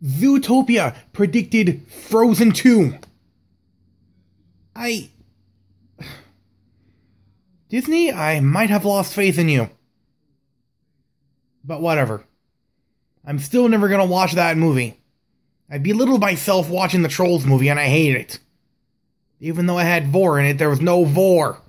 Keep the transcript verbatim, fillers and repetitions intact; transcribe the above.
Zootopia predicted Frozen two. I... Disney, I might have lost faith in you. But whatever. I'm still never gonna watch that movie. I belittled myself watching the Trolls movie and I hate it. Even though it had vor in it, there was no vor.